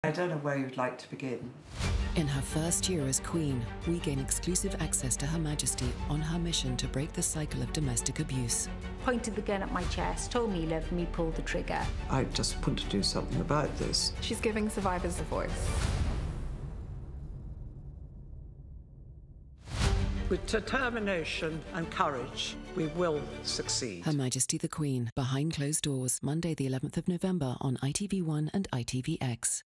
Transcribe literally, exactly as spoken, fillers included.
I don't know where you'd like to begin. In her first year as Queen, we gain exclusive access to Her Majesty on her mission to break the cycle of domestic abuse. Pointed the gun at my chest, told me he loved me, pulled the trigger. I just want to do something about this. She's giving survivors a voice. With determination and courage, we will succeed. Her Majesty the Queen, Behind Closed Doors, Monday the eleventh of November on I T V one and I T V X.